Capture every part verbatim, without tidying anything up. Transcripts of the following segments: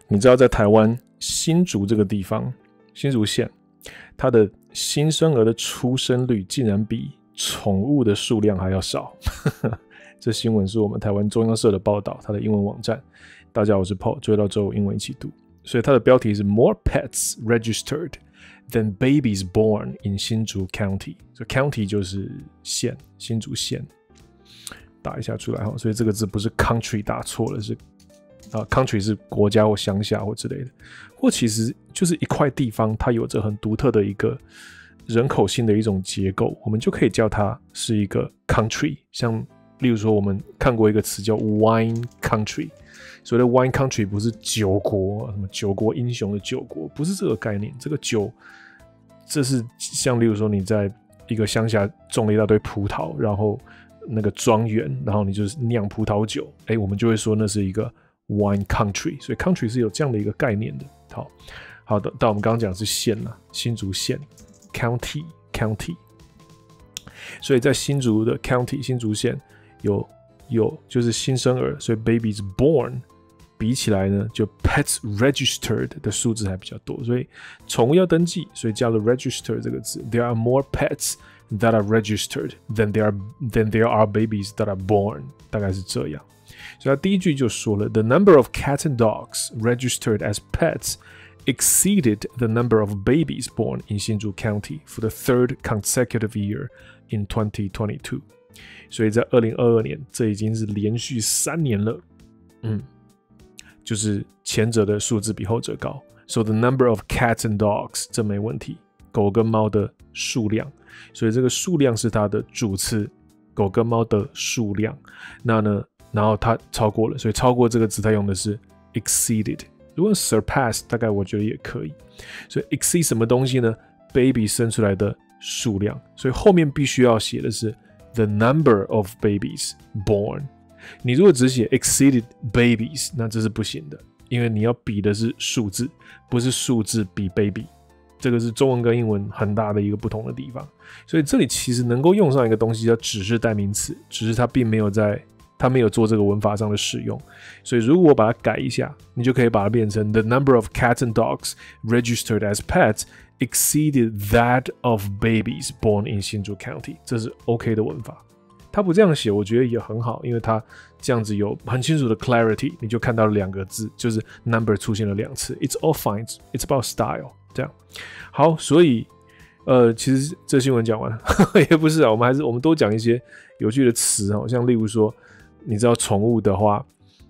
你知道在台湾新竹这个地方，新竹县，它的新生儿的出生率竟然比宠物的数量还要少。这新闻是我们台湾中央社的报道，它的英文网站。大家好，我是 Paul， 周一到周五英文一起读。所以它的标题是 More pets registered than babies born in 新竹 County。所以 County 就是县，新竹县。打一下出来哈，所以这个字不是 country 打错了，是啊 country 是国家或乡下或之类的，或其实就是一块地方，它有着很独特的一个人口性的一种结构，我们就可以叫它是一个 country。像例如说，我们看过一个词叫 wine country， 所谓的 wine country 不是酒国，什么酒国英雄的酒国，不是这个概念。这个酒，这是像例如说你在一个乡下种了一大堆葡萄，然后那个庄园，然后你就是酿葡萄酒，哎，我们就会说那是一个 wine country， 所以 country 是有这样的一个概念的。好，好的，但我们刚刚讲的是县啦，新竹县 county county， 所以在新竹的 county 新竹县有有就是新生儿，所以 babies born 比起来呢，就 pets registered 的数字还比较多，所以宠物要登记，所以加了 register 这个字。There are more pets that are registered than there are, than there are babies that are born， 大概是这样。所以他第一句就说了 The number of cats and dogs registered as pets exceeded the number of babies born in 新竹 County for the third consecutive year in twenty twenty-two。 所以在二零二二年，这已经是连续三年了，嗯，就是前者的数字比后者高。So the number of cats and dogs 这没问题，狗跟猫的数量，所以这个数量是它的主词，狗跟猫的数量。那呢，然后它超过了，所以超过这个字它用的是 exceeded。如果 surpass 大概我觉得也可以。所以 exceed 什么东西呢？ baby 生出来的数量，所以后面必须要写的是 the number of babies born。你如果只写 exceeded babies， 那这是不行的，因为你要比的是数字，不是数字比 baby。这个是中文跟英文很大的一个不同的地方。所以这里其实能够用上一个东西叫指示代名词，只是它并没有在它没有做这个文法上的使用。所以如果我把它改一下，你就可以把它变成 The number of cats and dogs registered as pets exceeded that of babies born in 新竹 County。 这是 OK 的文法。他不这样写我觉得也很好，因为他这样子有很清楚的 clarity， 你就看到了两个字，就是 number 出现了两次。 It's all fine, it's about style。 这样好，所以呃，其实这新闻讲完了也不是啊，我们还是我们多讲一些有趣的词，好像例如说你知道宠物的话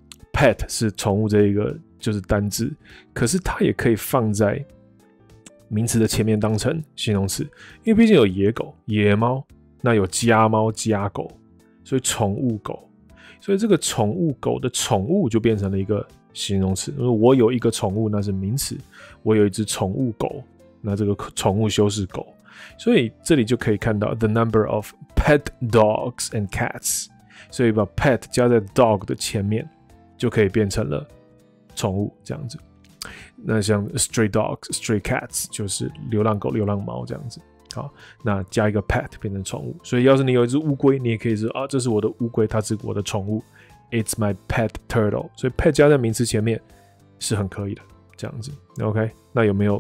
pet 是宠物这一个就是单字，可是它也可以放在名词的前面当成形容词，因为毕竟有野狗野猫，那有家猫家狗，所以宠物狗，所以这个宠物狗的宠物就变成了一个形容词。我有一个宠物那是名词，我有一只宠物狗，那这个宠物修饰狗。所以这里就可以看到 the number of pet dogs and cats， 所以把 pet 加在 dog 的前面就可以变成了宠物这样子。那像 stray dogs stray cats 就是流浪狗流浪猫这样子。好，那加一个 pet 变成宠物。所以要是你有一只乌龟，你也可以说啊，这是我的乌龟，它是我的宠物。It's my pet turtle。 所以 pet 加在名词前面是很可以的这样子。 OK， 那有没有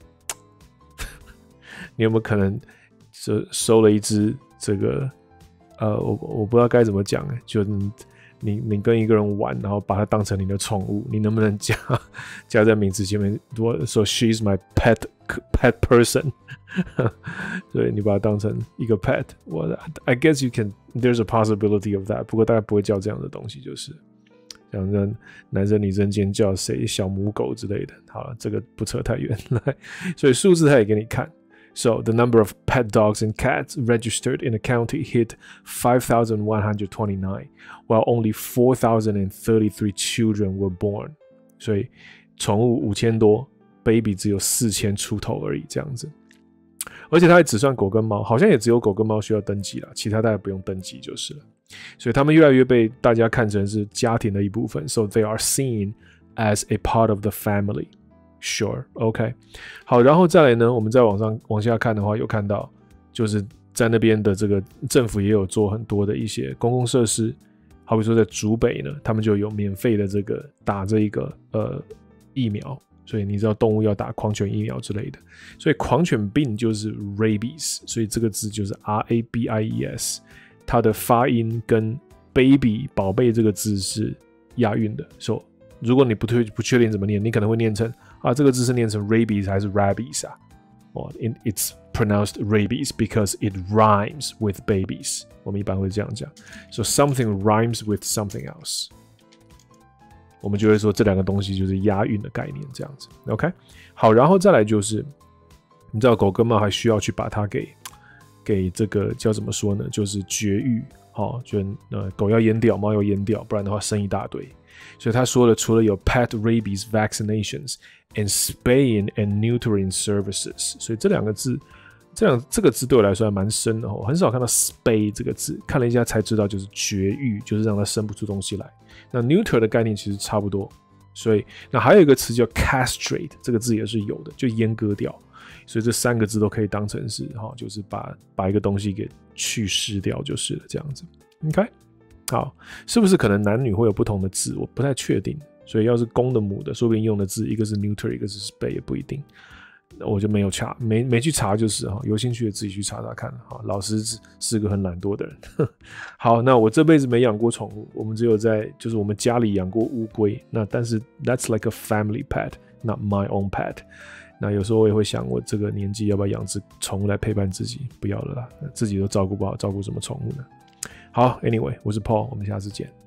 你有没有可能收了一只这个呃我我不知道该怎么讲，就你你跟一个人玩，然后把它当成你的宠物，你能不能加加在名词前面？我说 she's my pet pet person 所以你把它当成一个 pet， well, I guess you can there's a possibility of that， 不过大家不会叫这样的东西，就是像跟男生女生间叫谁小母狗之类的。好了，这个不扯太远来，所以数字他也给你看。So the number of pet dogs and cats registered in the county hit five thousand one hundred twenty-nine, while only four thousand thirty-three children were born. 所以宠物五千多 ，baby 只有四千出头而已，这样子。而且它还只算狗跟猫，好像也只有狗跟猫需要登记啦，其他大家不用登记就是了。所以他们越来越被大家看成是家庭的一部分 ，so they are seen as a part of the family。Sure, OK， 好，然后再来呢，我们再往上往下看的话，有看到就是在那边的这个政府也有做很多的一些公共设施，好比说在竹北呢，他们就有免费的这个打这一个呃疫苗，所以你知道动物要打狂犬疫苗之类的，所以狂犬病就是 rabies， 所以这个字就是 R A B I E S， 它的发音跟 baby 宝贝这个字是押韵的，所以如果你不确不确定怎么念，你可能会念成啊这个字是念成 rabies 还是 rabies 啊？哦 ，it's pronounced rabies because it rhymes with babies。我们一般会这样讲 ，so something rhymes with something else。我们就会说这两个东西就是押韵的概念，这样子 ，OK？ 好，然后再来就是，你知道狗跟猫还需要去把它给给这个叫怎么说呢？就是绝育，哦，就呃狗要阉掉，猫要阉掉，不然的话生一大堆。所以他说了，除了有 pet rabies vaccinations and spaying and neutering services， 所以这两个字，这两这个字对我来说还蛮深的哦，我很少看到 spay 这个字，看了一下才知道就是绝育，就是让它生不出东西来。那 neuter 的概念其实差不多，所以那还有一个词叫 castrate， 这个字也是有的，就阉割掉。所以这三个字都可以当成是哈，就是把把一个东西给去世掉就是了，这样子。OK， 好，是不是可能男女会有不同的字？我不太确定。所以要是公的母的，说不定用的字一个是 neuter， 一个是 spay， 也不一定。我就没有查，没没去查就是哈，有兴趣的自己去查查看哈。老师是是个很懒惰的人。好，那我这辈子没养过宠物，我们只有在就是我们家里养过乌龟。那但是 that's like a family pet, not my own pet。那有时候我也会想，我这个年纪要不要养只宠物来陪伴自己？不要了啦，自己都照顾不好，照顾什么宠物呢？好 ，anyway， 我是 Paul， 我们下次见。